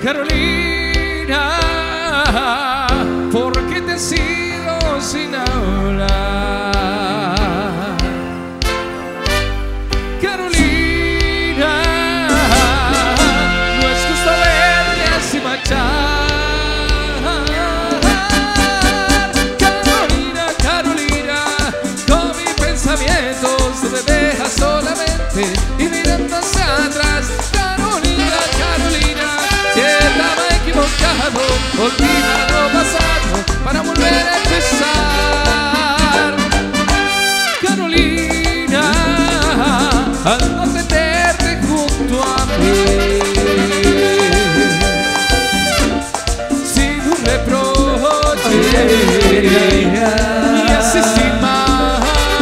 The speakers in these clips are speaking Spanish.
Carolina, ¿por qué te has ido sin hablar? Carolina, no es justo verte así marchar. Carolina, Carolina, con mis pensamientos tú me dejas solamente y mirando hacia atrás. Carolina, Carolina, si estaba equivocado, olvida lo pasado para volver a empezar. Carolina, al no tenerte junto a mí, sin un reproche y así sin más.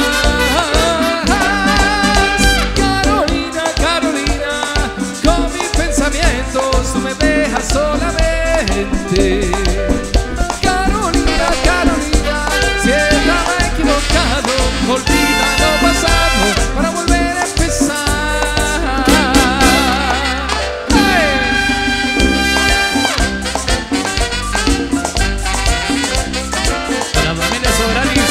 Carolina, Carolina, con mis pensamientos tú me dejas solamente. Carolina, Carolina, si estaba equivocado, olvida lo pasado para volver a empezar. ¡Hey! Para la familia Sobranis.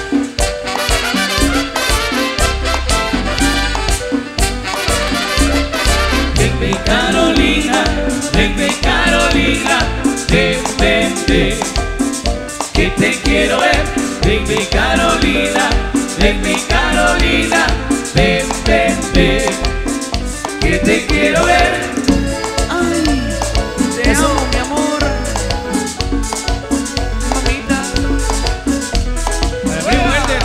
Vente Carolina, vente Carolina, ven, ven, ven, que te quiero ver. Vente Carolina, vente Carolina, ven, ven, ven, que te quiero ver. Ay, te amo, mi amor, mamita. Para primo Elder.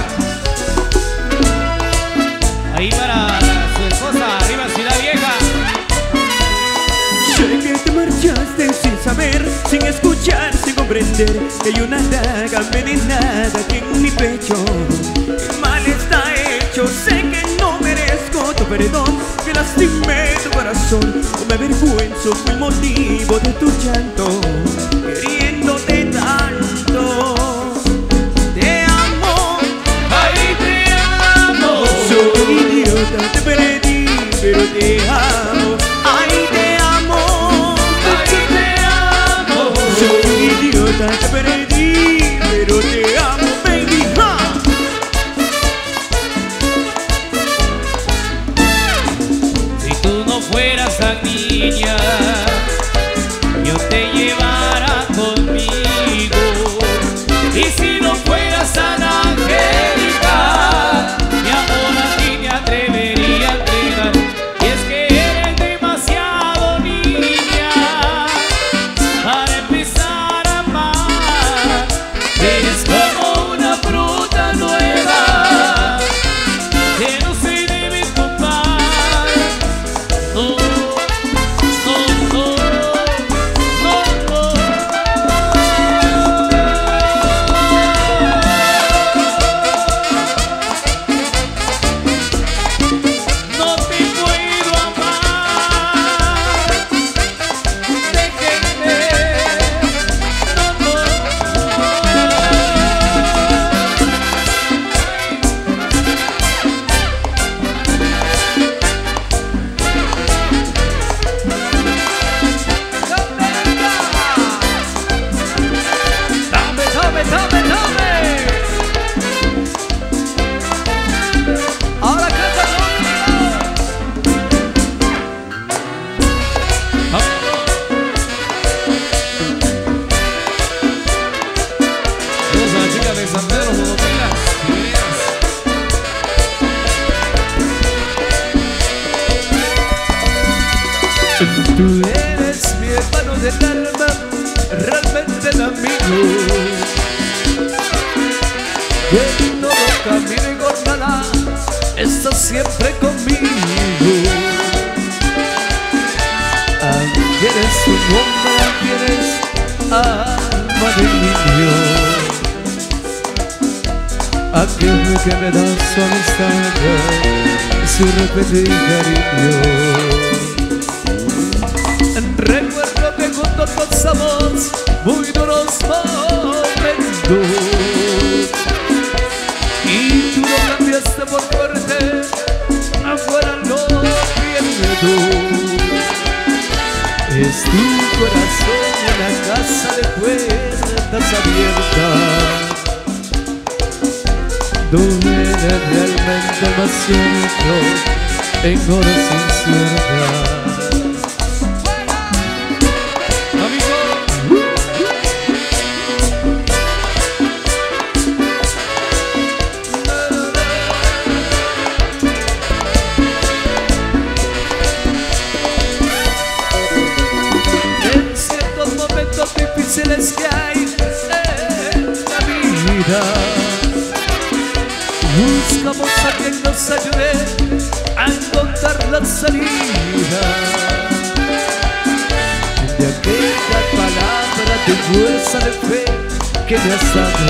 Ahí para su esposa, arriba Ciudad Vieja. Sé que te marchaste sin saber, sin escuchar, sin comprender que hay una daga envenenada aquí en mi pecho. El mal está hecho, sé que no merezco tu perdón, que lastimé tu corazón. No me avergüenzo, fui el motivo de tu llanto, queriéndote tanto. Te amo, Ay, te amo. soy un idiota, te perdí, pero te amo. Ay, te amo. Ay, te amo. Soy un idiota, te perdí, pero te amo, baby, ha. Si tú no fueras tan niña, yo te llevara conmigo. Y si no fueras tan angelical, Mi amor a ti me atrevería a entregar. Y es que eres demasiado niña para empezar a amar. eres como una fruta nueva Que no se debe tocar. No, no, no, no, no. No te puedo amar. Déjenme. No, no. Dame, dame, dame, dame. Ahora canta conmigo. Vamos a la chica de San Pedro, Jodopilas, bienvenidas. Tú eres mi hermano del alma, realmente el amigo. Que en todo camino y jornada estás siempre conmigo. Aquí eres un hombre, aquí eres alma de niño. Aquel que me da su amistad, su repetido cariño. Recuerdo que juntos pasamos muy duros momentos y tú lo cambiaste por fuerte, afuera no viene tú. Es tu corazón una casa de puertas abiertas, donde realmente más cierto en horas inciertas. Difíciles que hay en la vida, buscamos a quien nos ayude a encontrar la salida de aquella palabra de fuerza de fe que me has dado.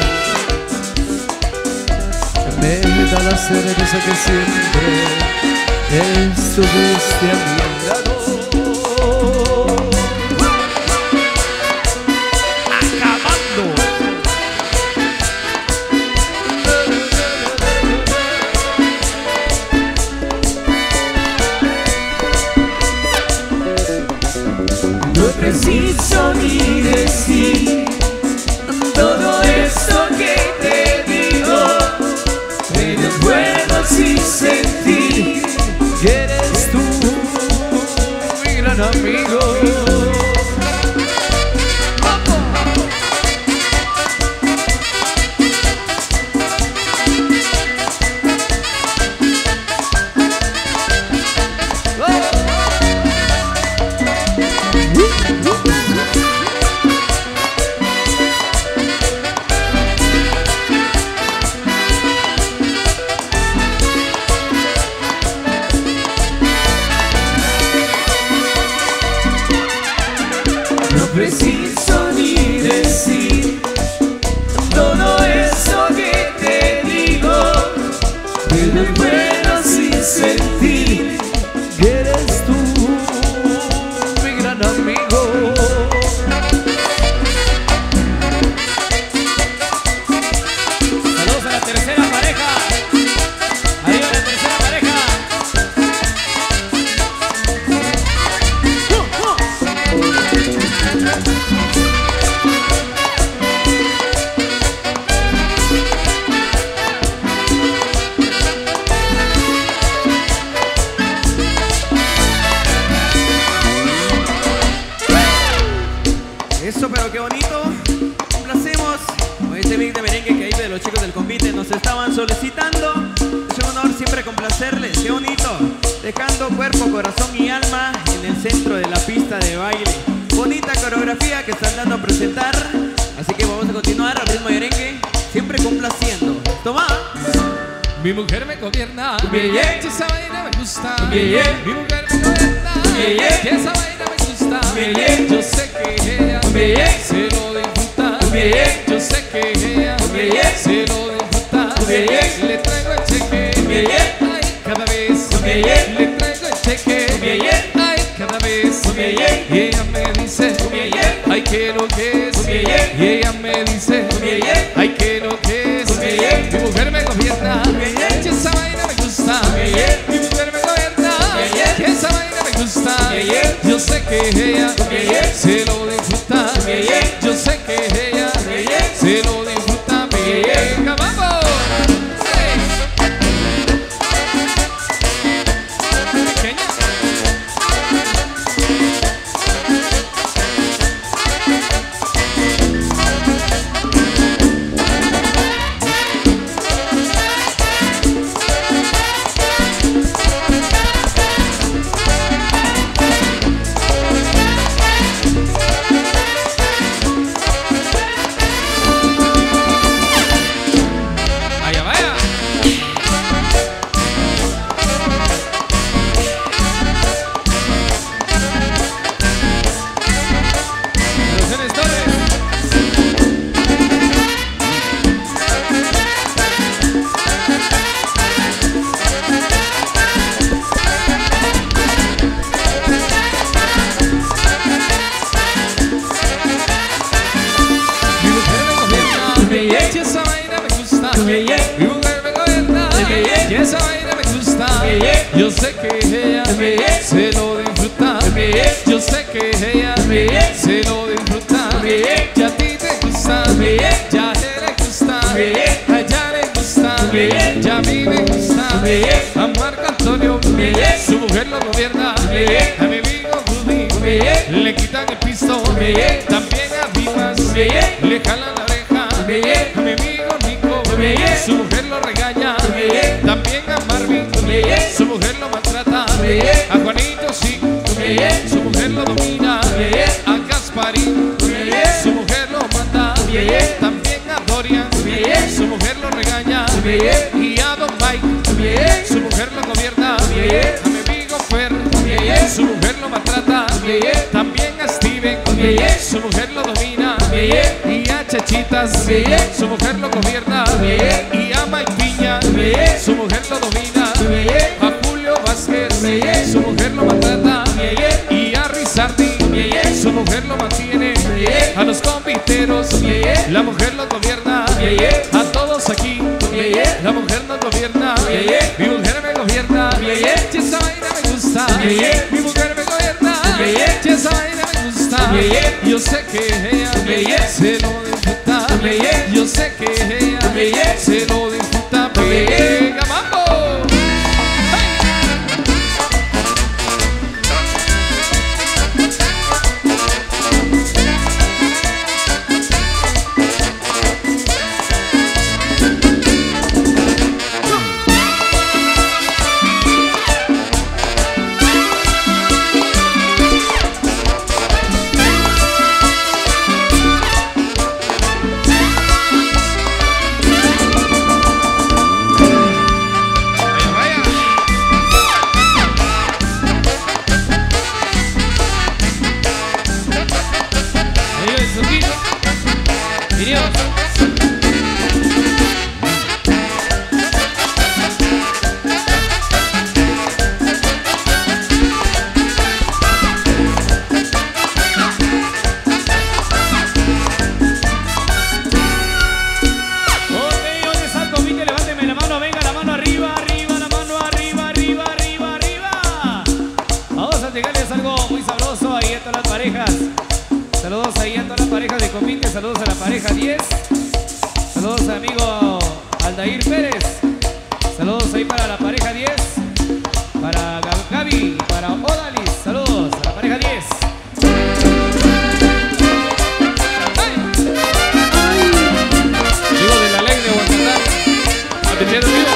Me da la certeza que siempre estuviste a mi lado. No preciso ni decir todo esto que te digo, pero puedo sí sentir que eres tú mi gran amigo. No preciso ni decir todo eso que te digo, pero puedo sí sentir que eres tú mi gran amigo. Saludos a la tercera pareja. Arriba la tercera pareja. Eso, pero qué bonito. Complacemos con este beat de merengue que hay de los chicos del convite nos estaban solicitando. Es un honor siempre complacerles, qué bonito. Dejando cuerpo, corazón y alma en el centro de la pista de baile. Bonita coreografía que están dando a presentar. Así que vamos a continuar al ritmo de merengue, siempre complaciendo. Toma. Mi mujer me gobierna, Yeah. esa vaina me gusta. Yeah. Mi mujer me gobierna, Yeah. esa vaina me gusta. Yeah. Yo sé que ella Yeah. se lo disfruta. Yeah. Yo sé que ella Yeah. se lo disfruta. Yeah. Le traigo el cheque, Yeah. ay, cada vez. Yeah. Le traigo el cheque, Yeah. ay, cada vez. Yeah. Y ella me dice, Yeah. ay, que lo que es. Yeah. Y ella me dice, Yeah. ay, que lo que es. Yeah. Mi mujer me gobierna, Yeah. que esa vaina me gusta. Yeah. Mi mujer me gobierna, Yeah. que esa vaina me gusta. Yeah. Yo sé que ella Yeah. se lo disfruta. Yeah. Yo sé que ella Yeah. se lo disfruta. Venga, vamos. Hey. Pequeña. Allá vaya. Producciones Torres. Mi mujer me gobierna, que esa vaina me gusta. Mi mujer me gobierna, que esa vaina me gusta. Yo sé que ella se lo disfruta. Yo sé que ella a Marco Antonio, su mujer lo gobierna, a mi amigo Rudy, le quitan el pisto, también a Dimas, le jalan la oreja, a mi amigo Nico, su mujer lo regaña, también a Marvin, su mujer lo maltrata, a Juanito sí, su mujer lo domina, a Gasparín, su mujer lo manda, también a Dorian, su mujer lo regaña, y a Don Mike, su mujer lo gobierna, a mi amigo Fer, su mujer lo maltrata, también a Steven, su mujer lo domina, y a Chachitas, su mujer lo gobierna, y a Mike Piña, su mujer lo domina, a Julio Vázquez, su mujer lo maltrata, y a Rizardi, su mujer lo mantiene, a los conviteros, la mujer los gobierna, a todos aquí, la mujer nos gobierna, mi mujer me gobierna, y esa vaina me gusta, mi mujer me gobierna, y esa vaina me gusta, yo sé que ella se lo disfruta, yo sé que ella se lo disfruta, venga, vamos. Saludos ahí a todas las parejas de Comite, saludos a la pareja 10, saludos a amigo Aldair Pérez, saludos ahí para la pareja 10, para Gaby, para Odalis, saludos a la pareja 10. Digo de la ley de Guantanamo, atendiendo vivo.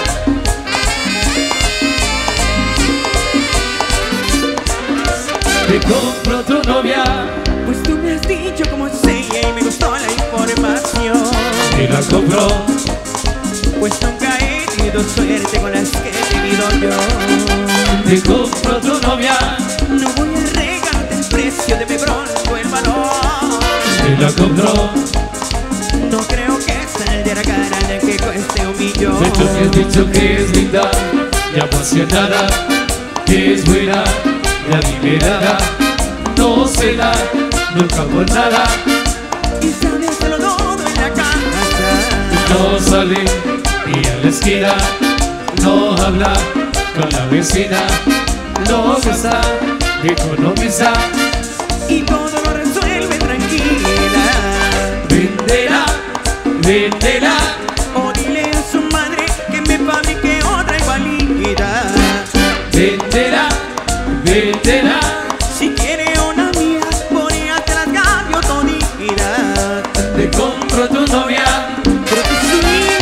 Te compro tu novia, pues tú me has dicho cómo es ella y me gustó la información. y la compro. Pues nunca he tenido suerte con las que he tenido yo. Te compro tu novia, No voy a regalarte el precio de mi bronco, el valor. y la compro. No creo que saldrá cara de que cueste un millón. De hecho me has dicho que es linda y apasionada, que es buena y adinerada, no se da nunca por nada, Y sabe hacerlo todo en la casa. no sale ni a la esquina, no habla con la vecina, no gasta, economiza, Y todo lo resuelve tranquila. venderá, venderá, O dile a su madre que me fabrique otra igualita. venderá, venderá. Si quiere una mía, por ella te las cambio toditas. Te compro tu novia, Pero que sí.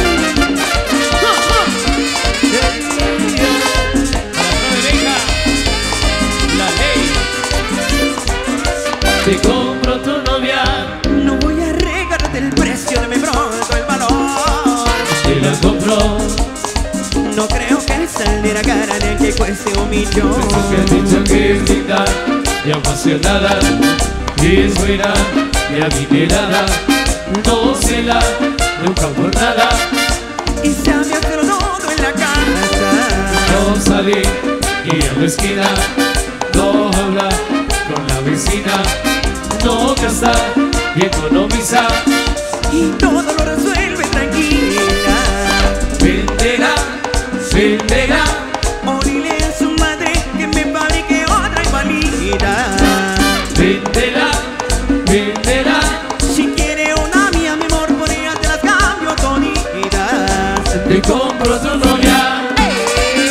la ley. Te compro tu novia, No voy a regalarte el precio de mi bronco, el valor. te la compro. No creo que saliera cara de que cueste un millón. Eso que has dicho que es linda y apasionada, y es buena y adinerada, no se la nunca por nada, Y sabe hacerlo todo en la casa. no sale ni a la esquina, no habla con la vecina, no gasta y economiza, Y todo lo resuelve tranquila. venderá, venderá, O dile a su madre que me fabrique otra igualita. venderá, venderá. Si quiere una mía, mi amor, por ella te las cambio toditas. Te compro tu novia,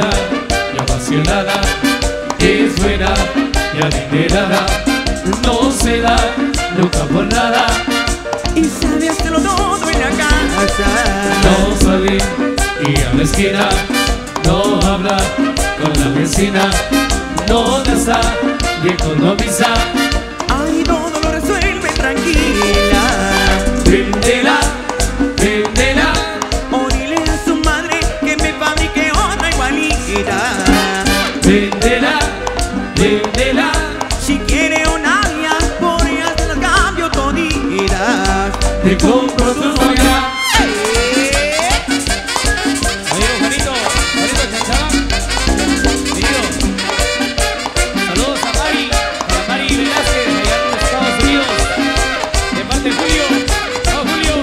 buena y apasionada, es buena y adinerada, no se da nunca por nada. Y sabe hacerlo todo en la casa. No salir y a la esquina, no habla con la vecina, no gasta y economiza. Ay, todo lo resuelve tranquila. Véndela, véndela, O dile a su madre que me fabrique otra igualita. véndela, véndela. Si quiere una vía, por ella se las cambio toditas. Te compro tu novia. Oye, Juanito Chachabán, querido. Saludos a Mari Velázquez, allá en los Estados Unidos, de parte de Julio. ¡Vamos, Julio!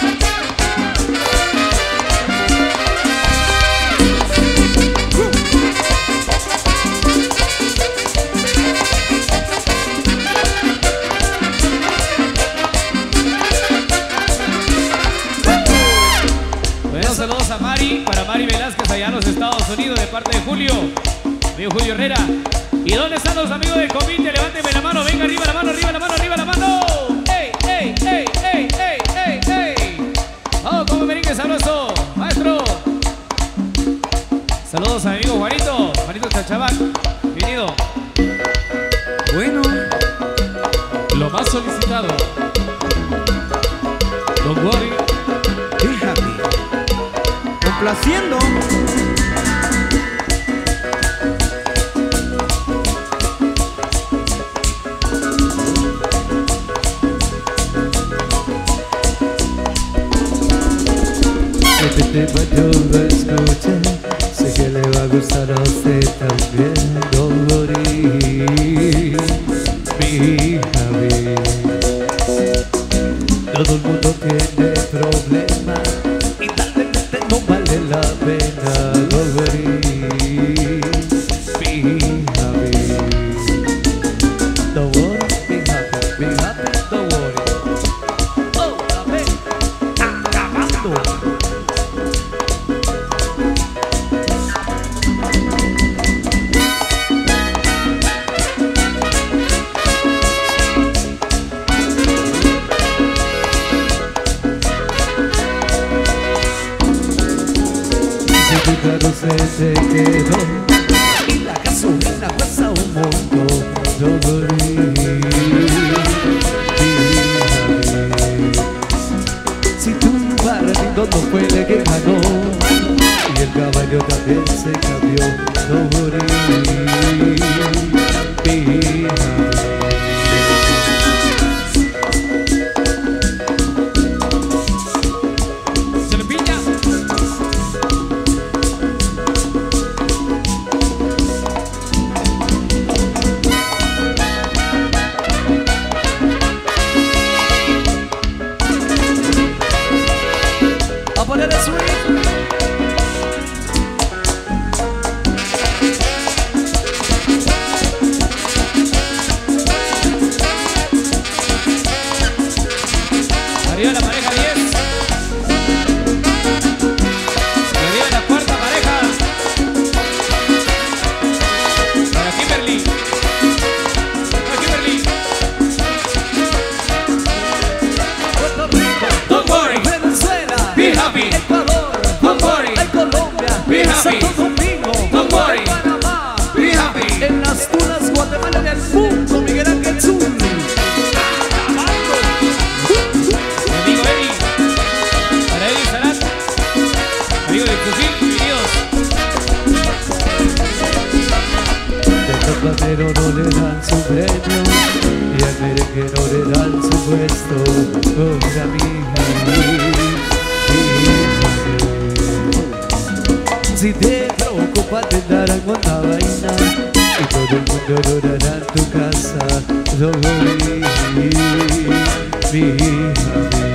Bueno, saludos a para Mari Velázquez allá en los Estados Unidos de parte de Julio, amigo Julio Herrera. ¿Y dónde están los amigos del comité? Levánteme la mano, venga, arriba la mano, arriba la mano, arriba la mano. ¡Ey, ey, ey, ey, ey, ey, ey! ¡Vamos, como merengue sabroso, maestro! Saludos a mi amigo Juanito Chachabán, bienvenido. Bueno, Lo más solicitado. Don't worry. déjame. Complaciendo. Este tema yo lo escuché, sé que le va a gustar a usted también. Don't worry, mi Javi. Todo el mundo tiene problemas y tal vez no vale la pena. Don't worry, mi Javi. Don't worry, be happy, don't worry. Oh, a ver, acabando. Tu carro se te quedó y la gasolina cuesta un montón. Don't worry, si tu partido no fue el que ganó y el caballo también se cambió. Don't worry, be happy. Se me piña. A poner el swing. Arriba la pareja 10. Y arriba la cuarta pareja. Para Kimberly. Para Kimberly. Puerto Rico, Don't worry, Venezuela, be happy. Ecuador, Don't worry, hay Colombia, be happy. Santo Domingo, Don't worry, Panamá, be happy. en las Tunas, Guatemala, en el mundo, Miguel Ángel Zul. Mi amigo Eddie. Para Eddie Sarat. Amigo del fusil, bienvenidos. De campanero no le dan su premio y al merenguero le dan su puesto. Contra mi si te preocupa te darán una vaina y todo el mundo llorará en tu casa. Don't worry, be happy.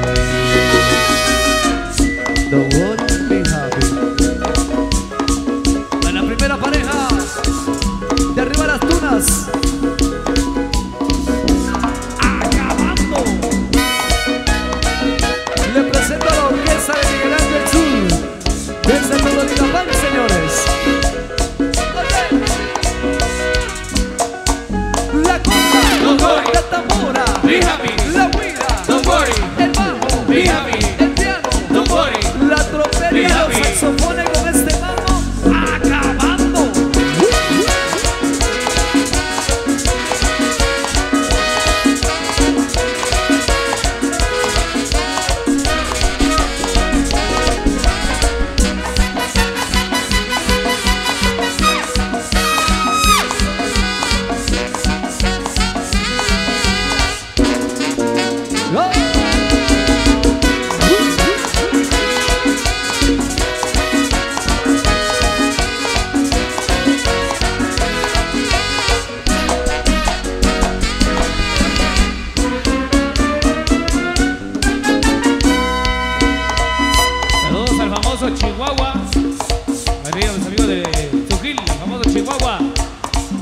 Don't worry, be happy. A la primera pareja de arriba las Tunas. Acabando. Le presento a la orquesta de Miguel Ángel Zul desde Tololitapán, señores.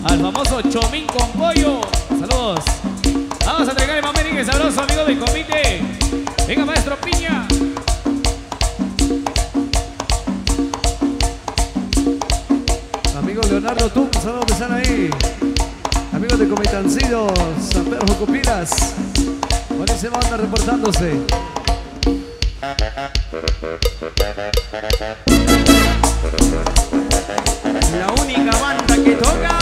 al famoso Chomín con pollo. Saludos. Vamos a entregar el mamenique sabroso, amigo del comité. Venga, maestro Piña. Amigo Leonardo Tum, saludos que están ahí. Amigos de Comitancidos, San Pedro Jocopilas. Buenísima banda reportándose. La única banda que toca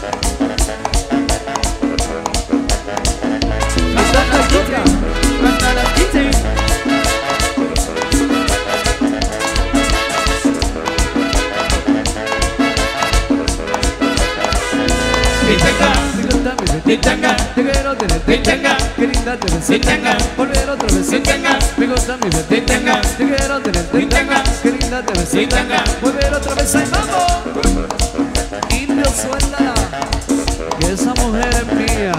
hasta las 15. Hasta las 15. Titanga, te quiero tener, titanga, qué linda te ves, titanga, volver otra vez, titanga, me gusta mi vez, titanga, te quiero tener, titanga, qué linda te ves, titanga, volver otra vez, ay vamos, indio suéltala, que esa mujer es mía.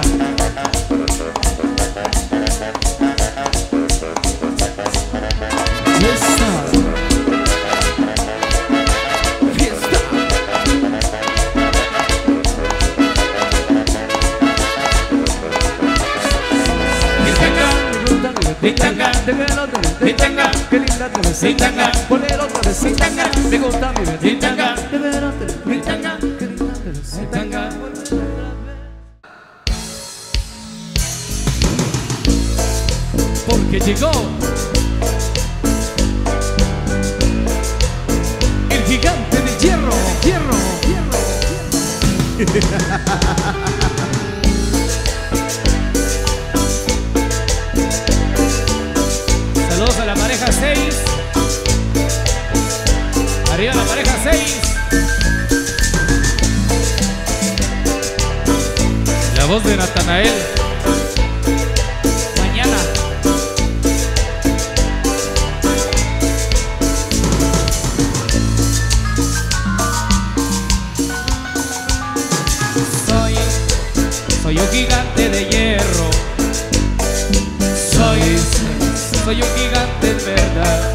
Titanga, te quiero tener, titanga, qué linda te ves, titanga, volver otra vez, titanga, me gusta mi vez, titanga, te quiero tener, titanga, qué linda te ves, titanga. Porque llegó el gigante de hierro, Saludos a la pareja 6. Arriba la pareja 6. La voz de Natanael. Mañana. Soy un gigante de hierro. Soy un gigante en verdad.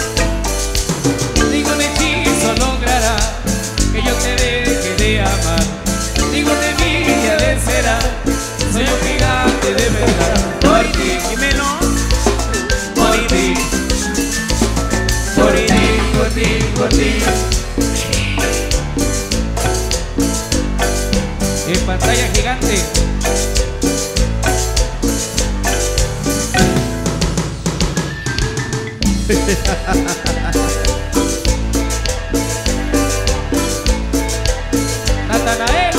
Ningún hechizo logrará que yo te deje de amar. Ninguna envidia vencerá. Soy un gigante de verdad. Por ti, dímelo. Por ti. Por ti, por ti, por ti. En pantalla gigante. Natanael.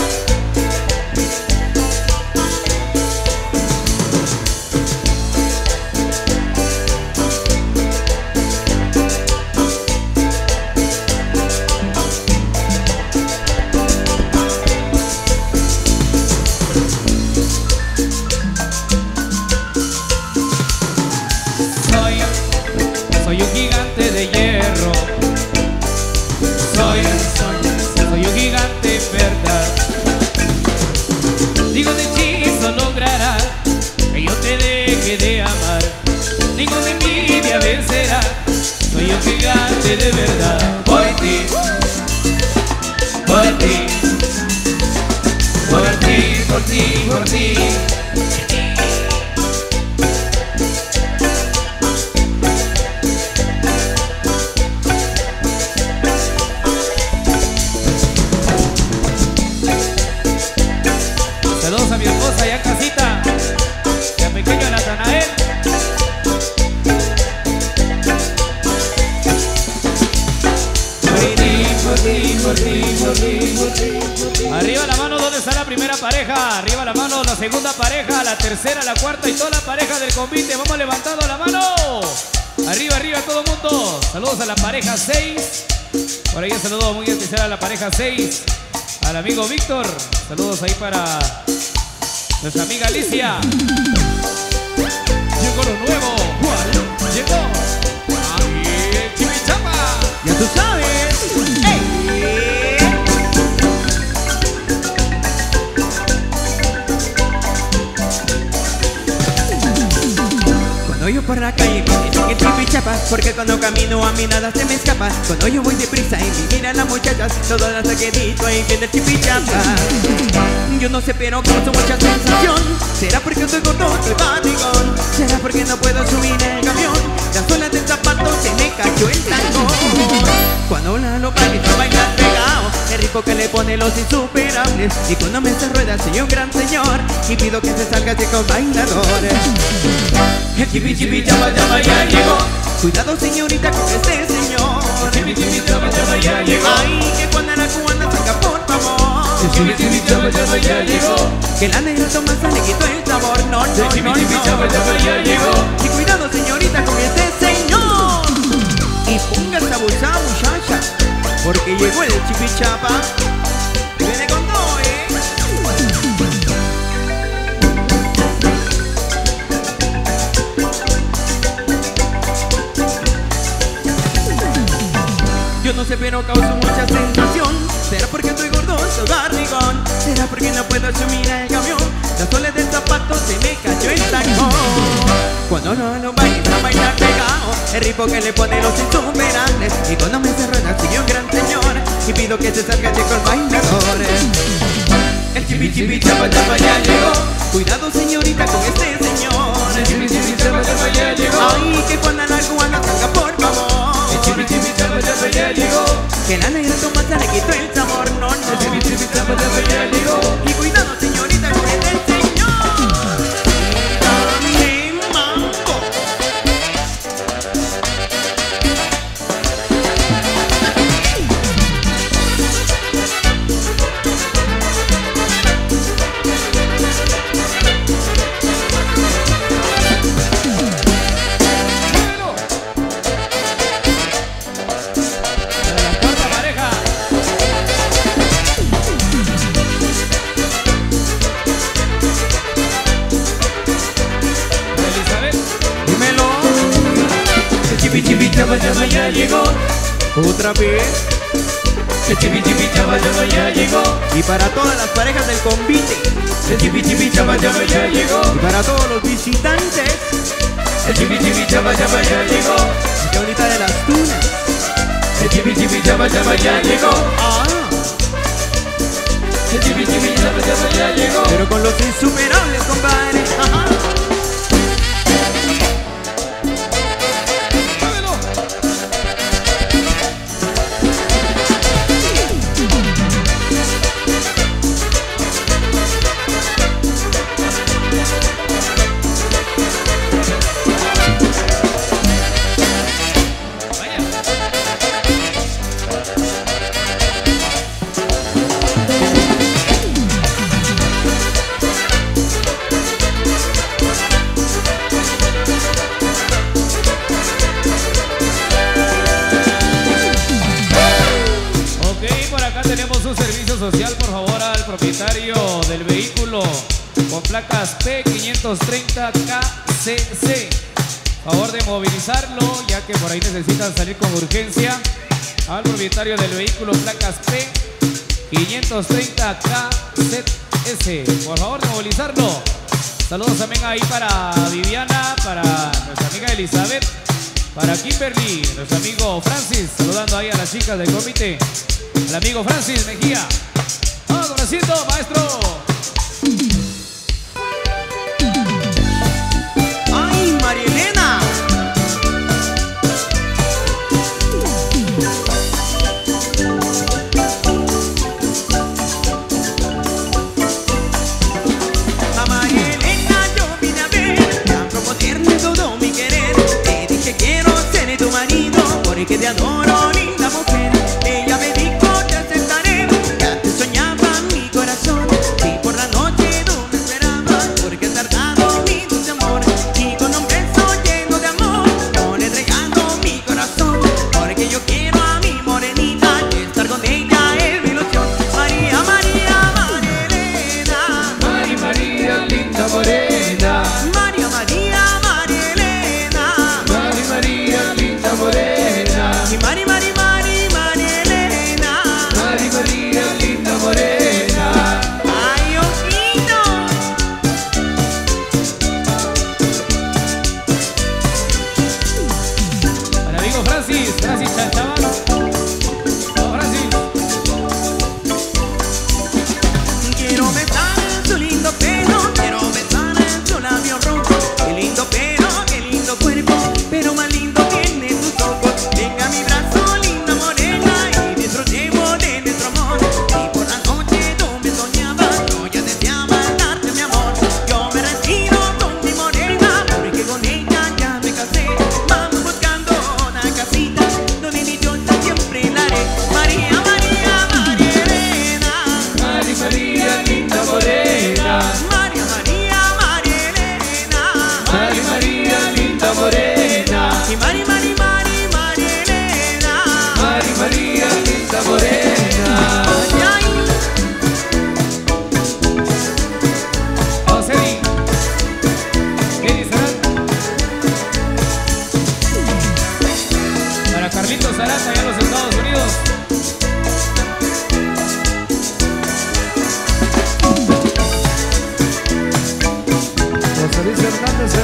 Soy un gigante de hierro. Soy un gigante en verdad. Ningún hechizo logrará que yo te deje de amar. Ninguna envidia vencerá. Soy un gigante de verdad. Por ti, por ti, por ti, por ti, por ti. Saludos a mi esposa allá en casita y a pequeño Natanael. Arriba la mano, ¿dónde está la primera pareja? Arriba la mano, la segunda pareja, la tercera, la cuarta y toda la pareja del convite. Vamos levantando la mano. Arriba, arriba todo el mundo. Saludos a la pareja 6. Por ahí un saludo muy especial a la pareja 6. Al amigo Víctor. Saludos ahí para nuestra amiga Alicia. Llegó lo nuevo. ¿Cuál? Llegó ahí Chimichapa. Ya tú sabes. ¡Ey! Cuando yo por la calle que dicen que Chimichapa chipichapa, porque cuando camino a mí nada se me escapa. Cuando yo voy deprisa y me miran las muchachas, todas las saquedito ahí viene el chipichapa. Yo no sé pero causo mucha sensación. ¿Será porque estoy gordo, estoy barrigón? ¿Será porque no puedo subir el camión? La suela del zapato se me cayó el tangón. Cuando la loca está bailar pegado, el ritmo que le pone los insuperables. Y cuando me se rueda soy un gran señor y pido que se salga de con bailadores. El chipichapa ya llegó. Cuidado señorita con este señor. El chipichapa ya llegó. Ay, que cuando la cubana salga por favor. El chipichapa ya llegó. Que la negra Tomasa le quitó el sabor. No, no, el chipichapa ya llegó. Y cuidado señorita con este señor. Y póngase abusada muchacha, porque llegó el chipichapa. Viene con todo, Yo no sé pero causo mucha sensación. ¿Será porque estoy gordo, soy barrigón? ¿Será porque no puedo subir el camión? Las suelas del zapato se me cayó el tangón. Cuando no baila a bailar pegado, el ritmo que le pone los insuperables. Y cuando me se rueda soy un gran señor y pido que se salga de con bailadores. El chipichapa ya llegó. Cuidado señorita con este señor. El chipichapa ya llegó. Ay, que cuando la cubana salga por favor. El chipichapa ya llegó. Que la negra Tomasa le quitó el sabor. No, no. El chipichapa ya llegó. Y cuidado señorita con este señor. Dame mambo. Chipichapa ya llegó. Otra vez. El chipichapa ya llegó. Y para todas las parejas del convite. El chipichapa ya llegó. Y para todos los visitantes. El chipichapa ya llegó. Y ahorita de las tunas. El chipichapa ya llegó. Ah, El chipichapa ya llegó. pero con los insuperables, compadre. Ajá. Social, por favor, al propietario del vehículo con placas P530KCC. Favor de movilizarlo, ya que por ahí necesitan salir con urgencia. Al propietario del vehículo placas P530KCS. Por favor de movilizarlo. Saludos también ahí para Viviana, para nuestra amiga Elizabeth, para Kimberly, nuestro amigo Francis, saludando ahí a las chicas del comité. Al amigo Francis Mejía. Vamos con asiento, maestro. ¡Ay, María Elena! A María Elena yo vine a ver, a proponerle todo mi querer. Te dije quiero ser tu marido, porque te adoro, linda mujer. Ella me dijo te aceptaré, ya te soñaba mi corazón. Y por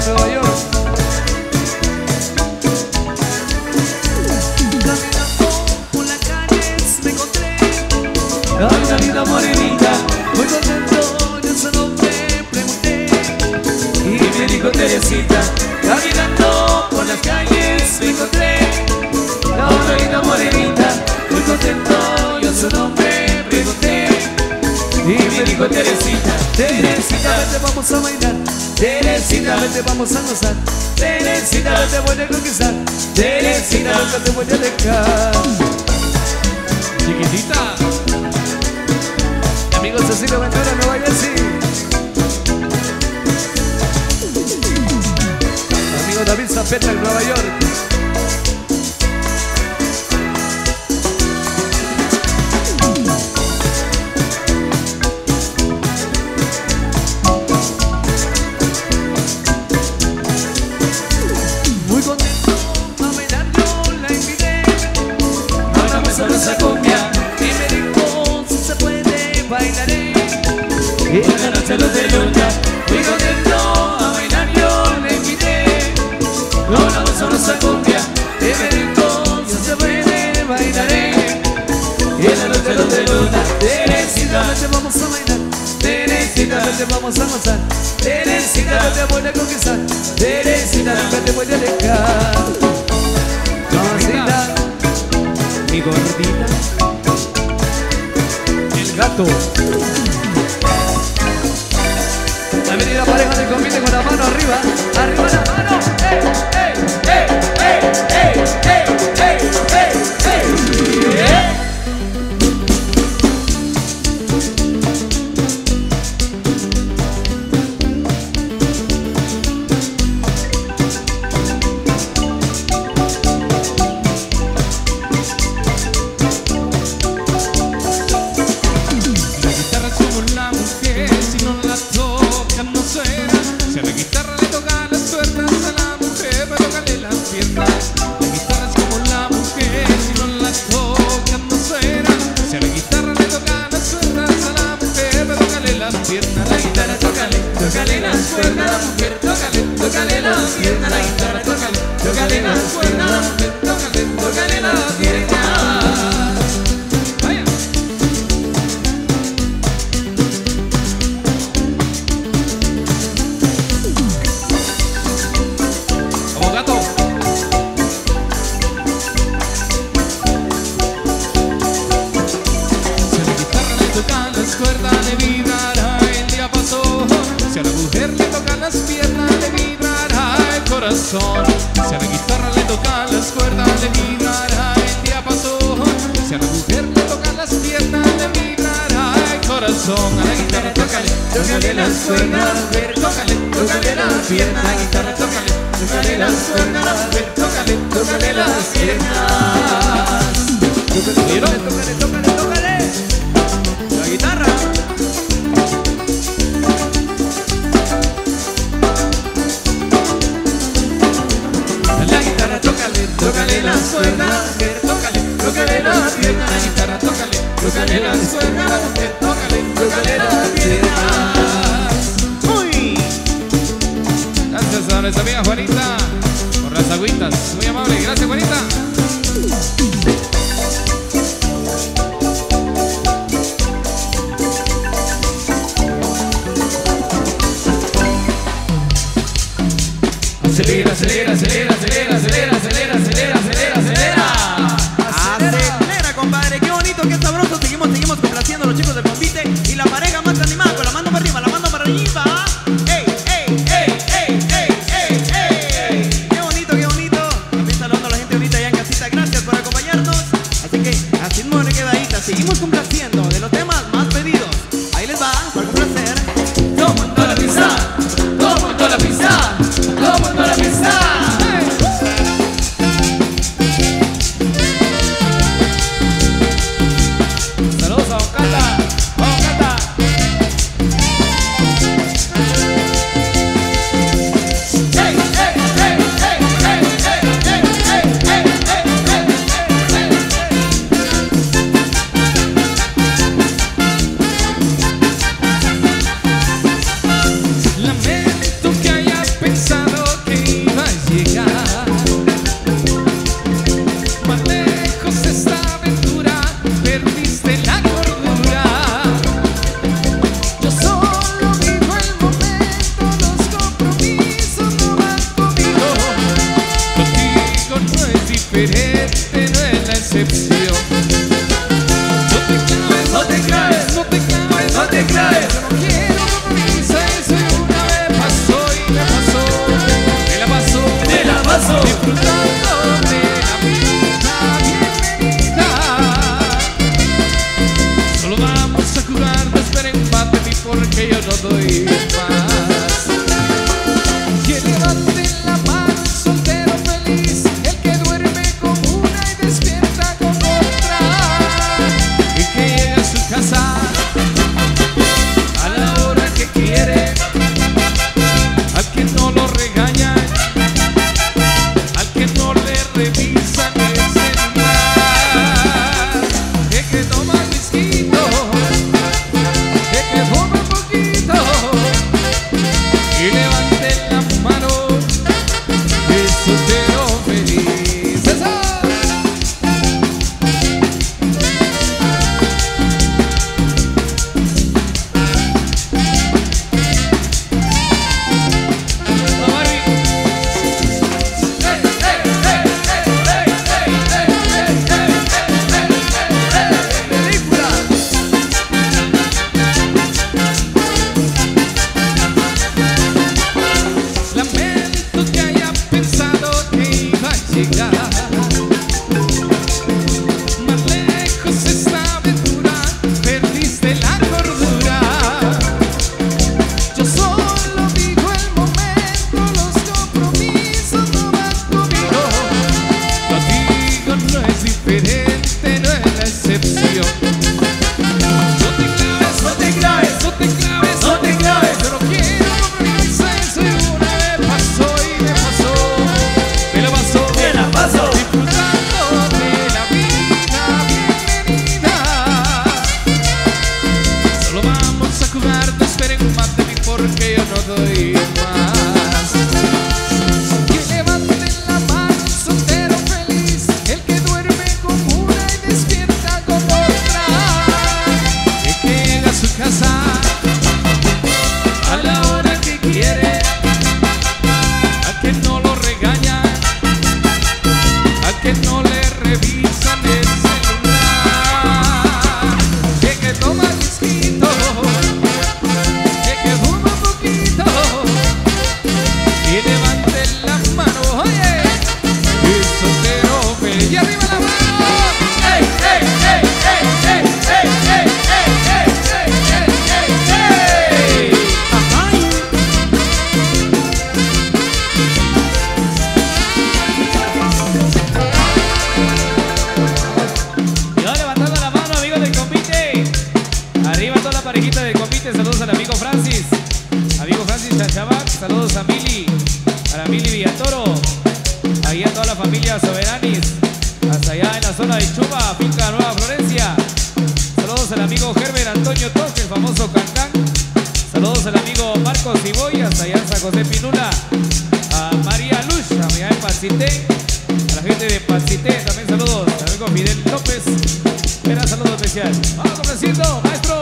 Nueva York. Por las calles me encontré La una linda morenita, muy contento, yo su nombre pregunté. y me dijo Teresita. Caminando por las calles me encontré la una linda morenita, muy contento, yo su nombre pregunté. Y me dijo Teresita, Teresita, Vete, vamos a bailar. Teresita, Vete, vamos a gozar. Teresita, No te voy a conquistar. Teresita, No te voy a dejar. Chiquitita. Amigo Cecilio Ventura, no vaya así. Amigo David Zapeta en Nueva York. Muy contento a bailar yo la invité. no me solo esa cumbia. Y me dijo si se puede bailaré. Y en la noche los de luna, muy contento a bailar yo le invité. No me solo esa cumbia. Y me dijo si se puede bailaré. Y en la noche los de luna, Teresita, Teresita, vete, vamos a bailar. Teresita, Vete, vamos a gozar. Teresita, no te voy a conquistar. Teresita, nunca te voy a dejar. Mamacita, mi gordita, el gato. La avenida pareja de convite con la mano arriba. Arriba la mano. ¡Ey, ey, ey, ey, ey, ey, ey, ey, ey! La guitarra es como la mujer, si no la toca no suena. Si a la guitarra le toca las cuerdas a la mujer, pero tócale las piernas. La guitarra es como la mujer, si no la toca no suena. Si a la guitarra le toca las cuerdas a la mujer, pero tócale las piernas. La guitarra tócale, tócale las cuerdas a la mujer, tócale, tócale las piernas. La guitarra tócale, tócale las cuerdas a la mujer, tócale, tócale las piernas. Vaya. Como gato. Si a la guitarra le tocan las cuerdas, le vibrará el diapasón. Si a la mujer le tocan las piernas, le vibrará el corazón. Si a la guitarra le tocan las cuerdas, le vibrará el diapasón. Si a la mujer le tocan las piernas, le vibrará el corazón. A la guitarra tócale, tócale las cuerdas, mujer, tócale, tócale las piernas. A la guitarra tócale, tócale las cuerdas, mujer, tócale, tócale las piernas. Tócale, tócale, tócale, tócale. La guitarra. La guitarra tócale, tócale las cuerdas, mujer, tócale, tócale las piernas. La guitarra tócale, tócale las cuerdas, mujer, tócale, tócale las piernas. Uy. Gracias a nuestra amiga Juanita por las agüitas, muy amable, gracias Juanita. acelera, acelera, acelera, acelera, acelera, acelera, acelera, acelera, acelera. Acelera, compadre, qué bonito, qué sabroso. Seguimos complaciendo a los chicos del convite y la pareja más animada con la mano para arriba, la mano para arriba. ¡Ey, ey, ey, ey, ey, ey, ey! Qué bonito, qué bonito. También saludando a la gente bonita allá en casita. Gracias por acompañarnos. Así que, así mismo de quedadita, seguimos complaciendo de los temas más pedidos. Ahí les va, para complacer. Todo mundo a la pista, todo mundo a la pista, todo mundo a la pista. Saludos a Ocata, Ocata. su casa a la hora que quiere, a que no lo regañan, a que no le revisan el celular, que toma whisky, que fuma un poquito y levante la mano, oye, y soltero, y arriba la mano. ¡Ey, ey, ey, ey, ey, ey, ey, ey, ey, ey, ey, ey! Y va levantando la mano, amigos del convite. Arriba toda la parejita del convite. Saludos al amigo Francis Chachabac. Saludos a Mili, a la Mili Villatoro. Ahí a toda la familia Soberanis. Hasta allá en la zona de Chuba, finca Nueva Florencia. Saludos al amigo Herbert Antonio Toque, el famoso Cancán. Saludos al amigo Marcos Ciboy, hasta allá en San José Pinula. A María Luz, allá en Pancité. A la gente de Pancité también saludos. Al amigo Fidel López. Un saludo especial. Vamos complaciendo, maestro.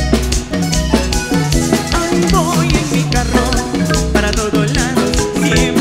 Voy en mi carro para todos lados, siempre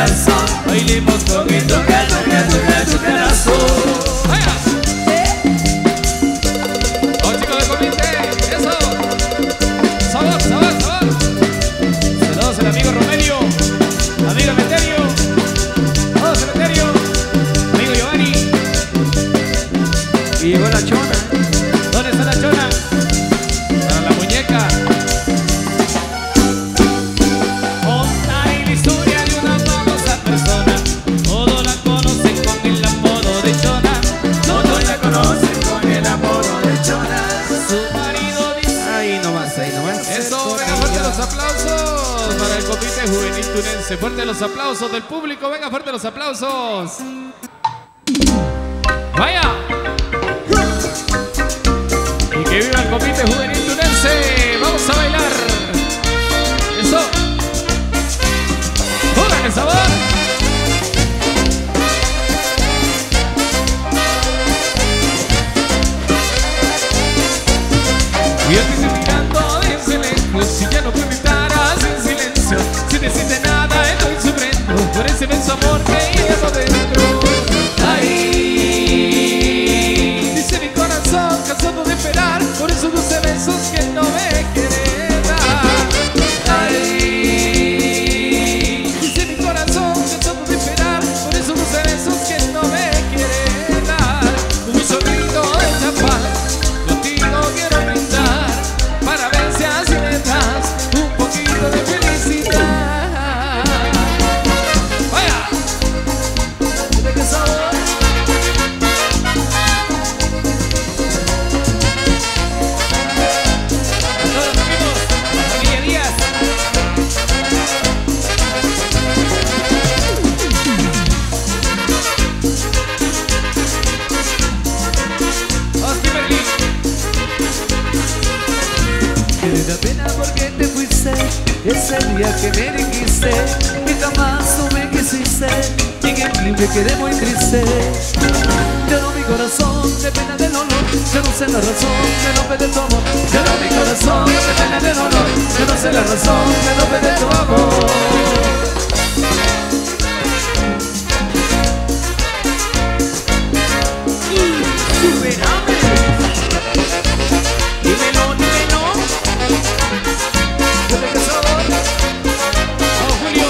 corazón. Bailemos con el Toca, toca, toca tu corazón. ¡Vaya! ¡Oh, chicos de comité! ¡Eso! ¡Sabor, sabor, sabor! Saludos al amigo Romelio, amigo Emeterio, saludos Emeterio, amigo Giovanni. Y llegó la chona. ¿Dónde está la chona? Para la muñeca. Contaré la historia de una famosa persona. Todos la conocen con el apodo de Chona. Todos la conocen con el apodo de chona. Su marido dice: Ahí nomás, ahí nomás. Eso, venga, fuerte los aplausos para el Comité Juvenil Tunense. Fuerte los aplausos del público, venga, fuerte los aplausos. ¡Vaya! Y que viva el Comité Juvenil Tunense. Vamos a bailar. Eso. ¡Póngale sabor! Y yo te estoy mirando desde lejos. Si ya no puedo estar en silencio, si te siente nada estoy sufriendo por ese inmenso amor que llevo dentro. Ay, dice mi corazón cansado de esperar por esos 12 besos que no me quiere dar. Ay, dice mi corazón cansado de esperar por esos 12 besos que no me quiere dar. Un sonido de champán contigo quiero brindar para ver si así me das un poquito de felicidad. ¡Vaya! ¿De qué sabor? a todos los amigos, la familia Díaz. Vamos, Kimberly. Que me da pena porque te fuiste ese día que me dijiste que jamás tú me quisiste y que en mí me quedé muy triste. Lloró mi corazón de pena de dolor, yo no sé la razón de no perder tu amor. Lloró mi corazón de pena de dolor, yo no sé la razón de no perder tu amor. Insuperable. Dímelo, dímelo. ¿De qué sabor? Vamos, Julio.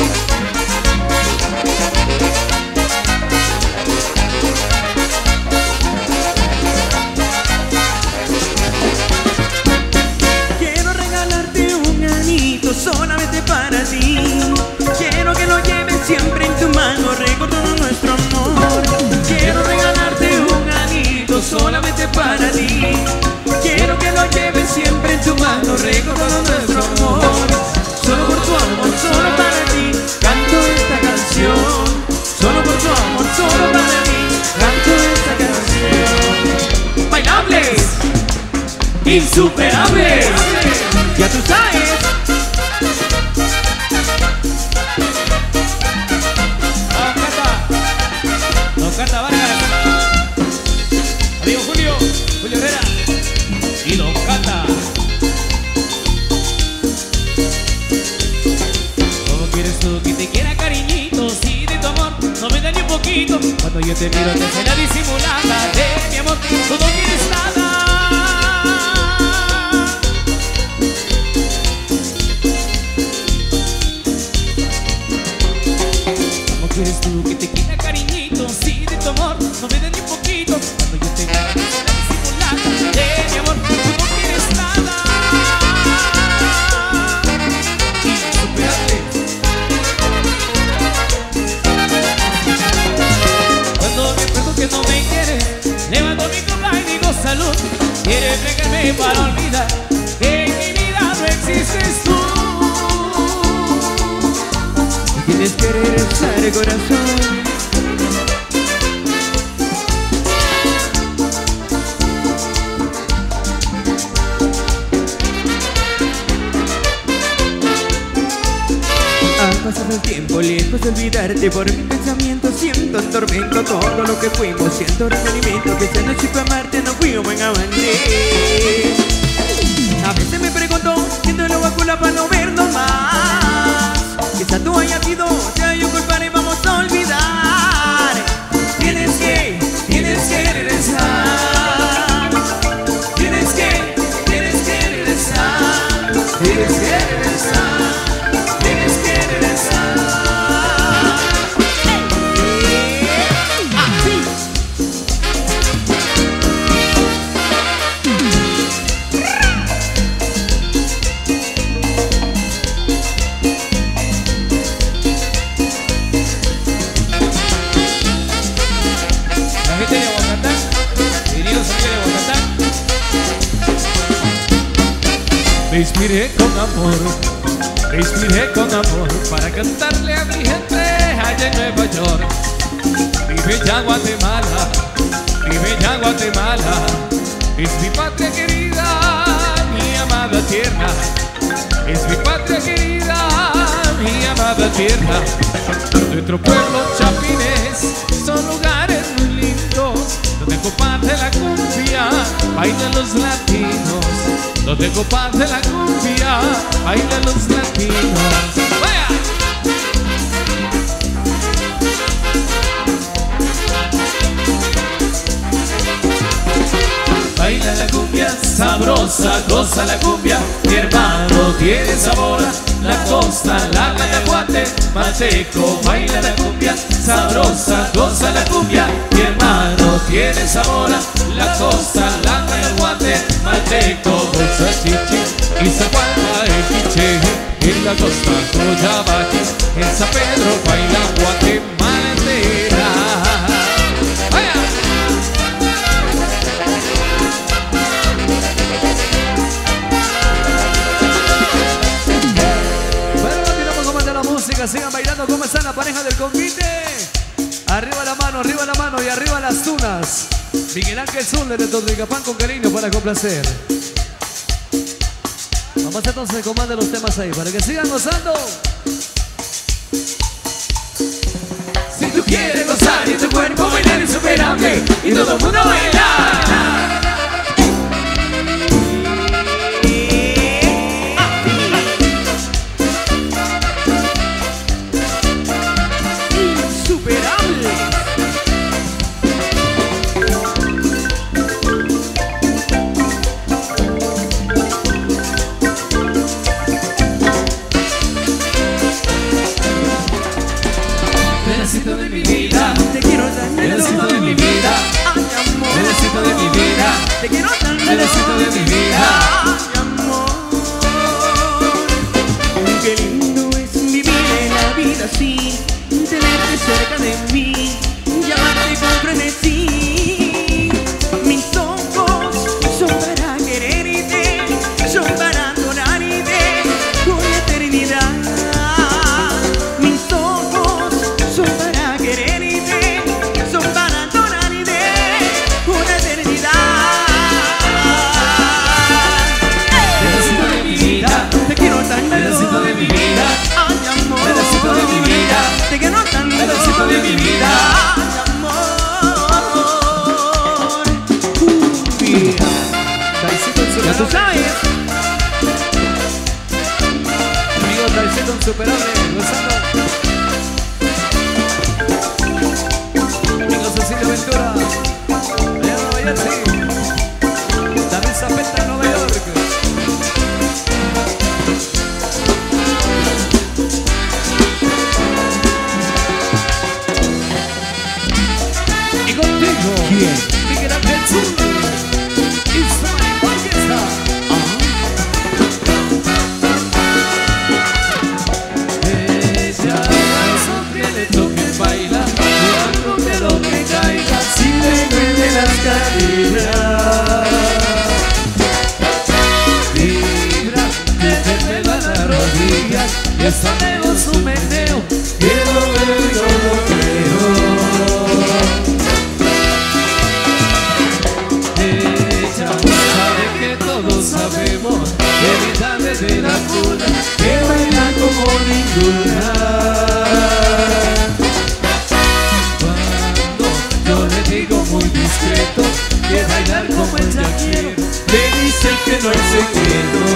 Quiero regalarte un anito solamente para ti. Quiero que lo lleves siempre en tu mano, recordando nuestro amor. Quiero regalarte un anito solamente para ti. Quiero que lo lleves siempre en tu mano, recordando nuestro amor. Solo por tu amor, solo para ti, canto esta canción. Solo por tu amor, solo para ti, canto esta canción. ¡Bailables! ¡Insuperables! Ya tú sabes. Vamos, Cata. Don Cata Vargas. Amigo Julio, Julio Herrera. Y Don Cata. ¿Cómo quieres tú que te quiera, cariñito? Si de tu amor no me da ni un poquito. Cuando yo te miro te hace la disimulada de mi amor, tú no quieres nada. ¿Cómo quieres tú que te quiera, cariñito? Si de tu amor no me da ni un poquito. Cuando yo te miro te hace la disimulada de mi amor, tú no quieres nada. Insuperable. Cuando me acuerdo que no me quieres, levanto mi copa y digo salud. Quieres pegarme para olvidar que en mi vida no existes tú. Tienes que regresar, corazón. Ha pasado el tiempo lejos de olvidarte. Por mi pensamiento siento en tormento todo lo que fuimos. Siento remordimiento que esta noche para amarte no fui un buen amante. A veces me pregunto, siento lo va con la para no vernos más. Quizá tú hayas sido, te haya culpado me inspiré con amor, me inspiré con amor para cantarle a mi gente allá en Nueva York. Mi bella Guatemala, mi bella Guatemala, es mi patria querida, mi amada tierra. Es mi patria querida, mi amada tierra. Nuestro pueblo Chapines son lugares muy lindos, donde comparte la cumbia, bailan los latinos. Donde comparte la cumbia, bailan los latinos. ¡Vaya! Baila la cumbia sabrosa, goza la cumbia, mi hermano tiene sabor. La costa, la Cataguate, Malteco, baila la cumbia sabrosa, goza la cumbia, mi hermano tiene sabor. La costa, la Cataguate, Malteco, goza el chichi y se guarda el chiche. En la costa, Coyabaque, en San Pedro, baila Guatemala entera. Sigan bailando. ¿Cómo están la pareja del convite? Arriba la mano y arriba las tunas. Miguel Ángel Zuller de Totricapán con cariño para complacer. Vamos entonces, comande los temas ahí para que sigan gozando. Si tú quieres gozar y tu cuerpo bailar insuperable y todo el mundo bailar. Pedacito de mi vida, Te quiero tanto, pedacito de mi vida, ay amor, pedacito de mi vida, te quiero tanto, pedacito de mi vida. ay amor. Qué lindo es vivir en la vida así, tenerte cerca de mí, llamarte con frenesí. Mis ojos son para quererte, son para adorarte con la eternidad. Mis ojos son para quererte, son para adorarte con la eternidad. Pedacito de mi vida, Te quiero tanto, pedacito de mi vida, ay amor, pedacito de mi vida, te quiero tanto, pedacito de mi vida. ay amor. Cumbia, ya tú sabes. Amigo Taicito insuperable, gozando. Amigo Cecilio Ventura, allá en Nueva Jersey. David Zapeta en Nueva York. Y contigo, Miguel Ángel Zuller, Ismael Orquesta. Ella sonríe, le toque, baila, cuando de lo que caiga, si le duele las caderas. Vibra, desde las rodillas, y esa lejos su meneo, que lo veo y no lo creo. Ella sabe que todos sabemos, que vida desde la cuna, que baila como ninguna. Cuando yo le digo muy discreto que bailar como ella quiero, le dice que no hay secreto.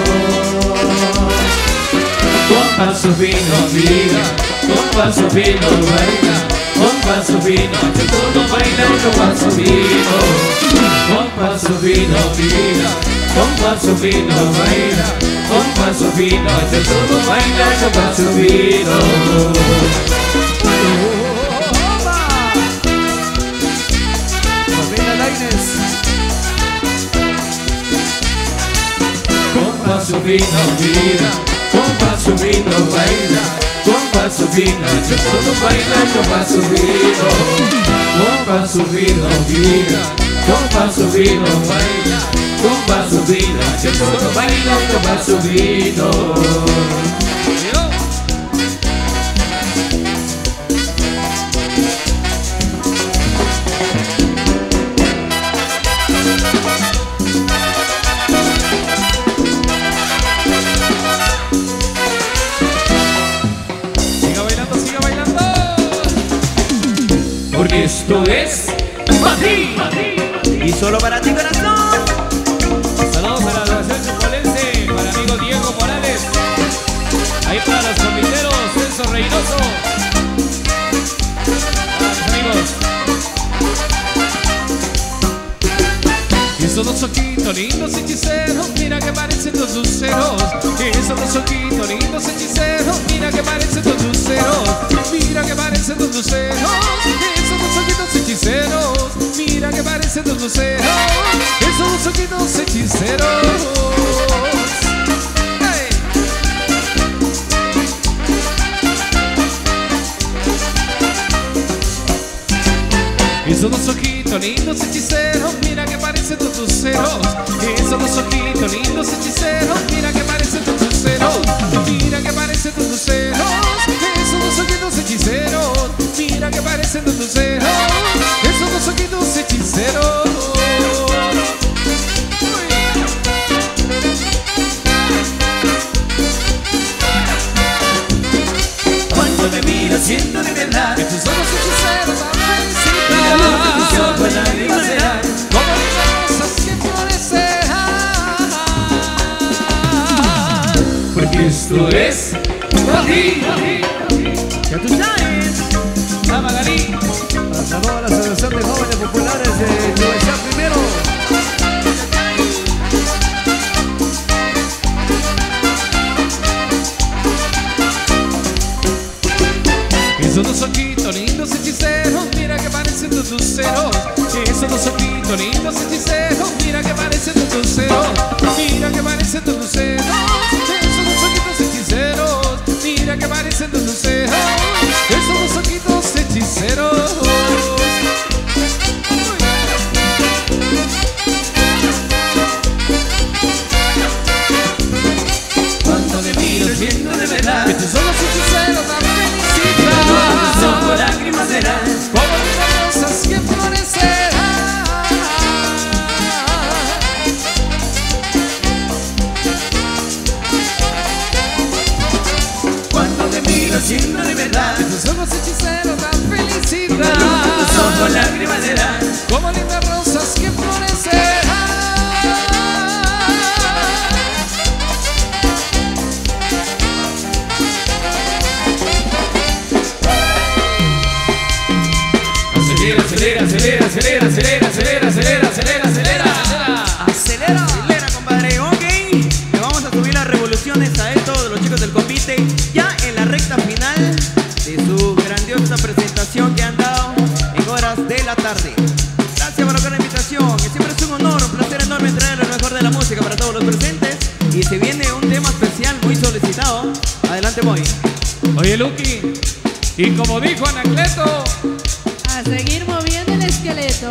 Con paso fino, amiga, con paso fino, baila, con paso fino, que todo baila con paso fino. Con paso fino, amiga, con paso fino, baila, con paso fino, que todo baila con paso fino. Familia Lainez. Con paso fino, mira, con paso fino, baila, con paso fino, yo todo baila con paso fino. Con paso fino, mira, con paso fino, baila, un vaso vino, yo solo bailo con vaso vino. Porque esto es Madrid. Y solo para ti, corazón. Saludos a la Asociación Chupalense, para amigo Diego Morales. Ahí para los comiteros, Celso Reynoso. Amigos. Esos dos ojitos lindos hechiceros, mira que parecen dos luceros. Esos dos ojitos lindos hechiceros, mira que parecen dos luceros. Mira que parecen dos luceros. Esos dos ojitos hechiceros, mira que parecen dos luceros. Esos dos ojitos hechiceros. ¡Hey! Esos dos ojitos lindos hechiceros, mira que parecen dos luceros. Esos dos ojitos lindos hechiceros, mira que parecen dos luceros. Mira que parecen dos luceros. Esos dos ojitos hechiceros, mira que parecen dos luceros. Esos dos ojitos hechiceros. Cuando me miras siento de verdad Que tus ojos hechiceros dan tus felicidad. ojos lágrimas serán Como las rosas que florecerán. porque esto es Madrid. ya tú sabes. A Magalí. Saludos a la Asociación de Jóvenes Populares de Universidad Primero. Esos dos ojitos lindos hechiceros, mira que parecen dos luceros. Esos dos ojitos lindos hechiceros, mira que parecen dos luceros. Mira que parecen dos luceros. Esos dos ojitos hechiceros, mira que parecen dos luceros. Esos dos ojitos hechiceros. Cuando me miras siento de verdad Que tus ojos hechiceros dan tus ojos felicidad. lágrimas serán Como las rosas que florecerán. cuando me miras siento de verdad Tus ojos hechiceros dan tus felicidad. ojos lágrimas serán Como lindas rosas que florecerán. Acelera, acelera, acelera, acelera, acelera, acelera, acelera, acelera. acelera, acelera, compadre. Ok, le vamos a subir las revoluciones a esto de los chicos del convite ya en la recta final de su grandiosa presentación que han dado en horas de la tarde. Gracias por la invitación, que siempre es un honor, un placer enorme traer lo mejor de la música para todos los presentes. Y se viene un tema especial muy solicitado. Adelante, Moy. Oye, Luqui, y como dijo Anacleto, A seguir moviendo el esqueleto.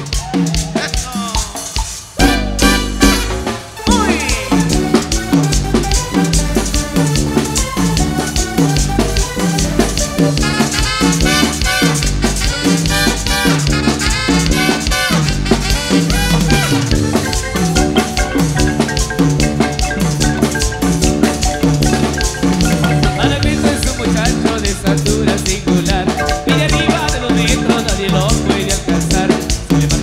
Anacleto es un muchacho de estatura singular, y de arriba de los metros nadie lo puede alcanzar. Se le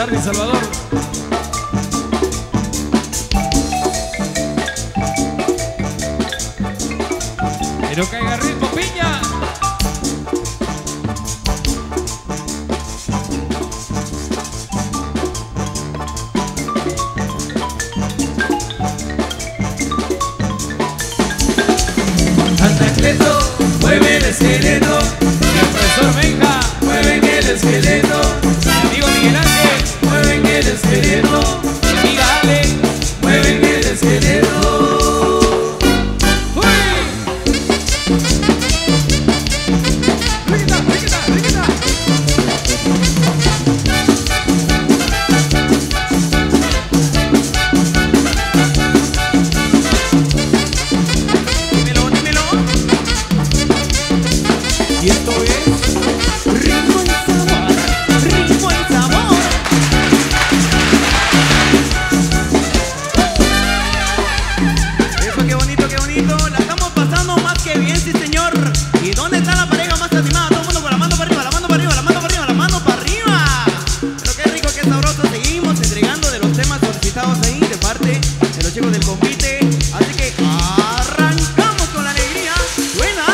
Charlie Salvador. Que no caiga ritmo, piña. Anacleto, mueve el esqueleto. El profesor Benja. Mueven el esqueleto. Mi amigo Miguel Ángel. Mueven el esqueleto. Mi amiga Ale. Mueven el esqueleto. ¡Uy! Riquita, riquita, riquita. Dímelo, dímelo. Y esto es ritmo y sabor. Ritmo y sabor. Eso, qué bonito, qué bonito. La estamos pasando más que bien, sí señor. ¿Y dónde está la pareja más animada? Todo el mundo con la mano para arriba, la mano para arriba, la mano para arriba, la mano para arriba. Pero qué rico, qué sabroso. Seguimos entregando de los temas solicitados ahí de parte de los chicos del convite. Así que arrancamos con la alegría. Suena.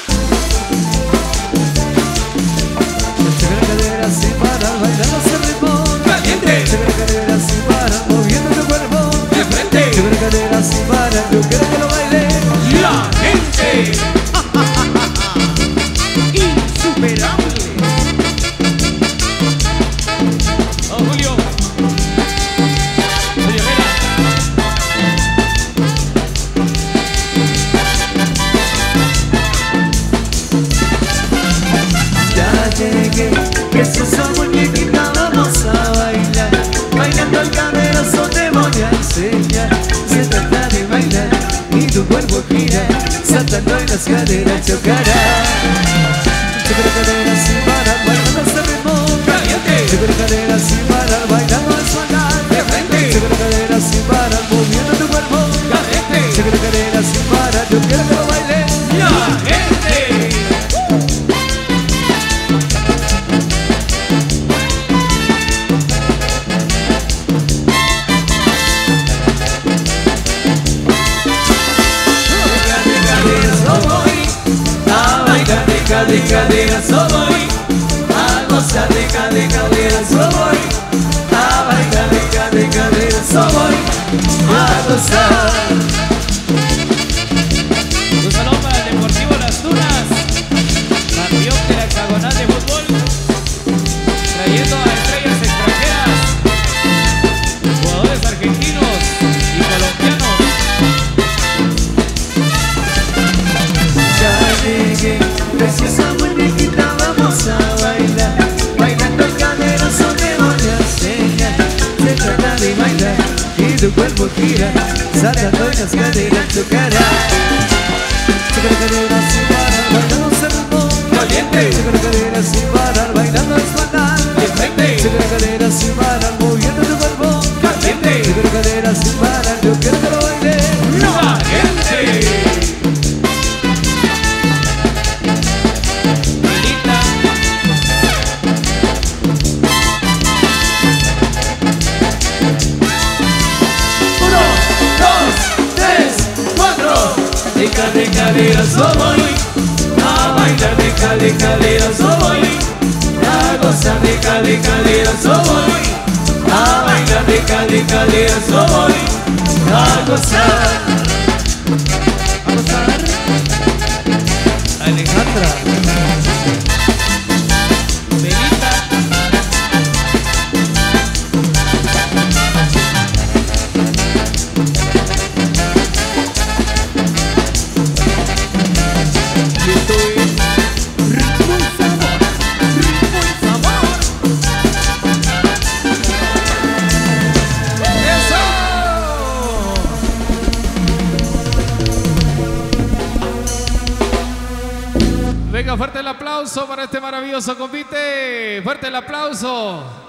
Se ve la cadera sin parar, bailando ese ritmo. Caliente. Se ve la cadera sin parar, moviendo tu cuerpo. De frente. Se ve la cadera sin parar, yo quiero que lo baile. La gente. Insuperable. ¡Oh, Julio! Julio, mira. Ya llegué, que sos muñequita, vamos a bailar. Bailando el caderoso te voy a enseñar. Se trata de bailar y tu cuerpo gira, saltando en las caderas chocará. Se ve la cadera sin parar, bailando ese ritmo. Caliente. Se ve la cadera sin parar, bailando el sonar. De frente. Se ve la cadera sin parar, moviendo tu cuerpo. Caliente. Se ve la cadera sin parar, yo quiero que lo baile. La gente. De cadera soy, a gozar de cadera soy, a bailar de cadera soy, a gozar. Un saludo para el Deportivo Las Tunas, campeón de la hexagonal de fútbol, trayendo a estrellas extranjeras, jugadores argentinos y colombianos. Ya llegué, preciosa muñequita, vamos a bailar. Bailando el caderoso te voy a enseñar. Se trata de bailar y tu cuerpo gira, saltando en las caderas chocará. Se ve la cadera sin parar, bailando ese ritmo. Caliente. Se ve la cadera sin parar, bailando el sonar. De frente. Se ve la cadera sin parar, moviendo tu cuerpo. Caliente. Se ve la cadera sin parar, yo quiero que lo baile. La gente. Manita, Uno, dos, tres, cuatro. De cadera soy, A bailar de cadera soy. a gozar de cadera soy, A bailar de cadera soy. a gozar. A gozar. Alejandra, Benita, Y esto es ritmo y sabor. Ritmo y sabor. ¡Eso! Venga, fuerte el aplauso para este maravilloso convite. Fuerte el aplauso.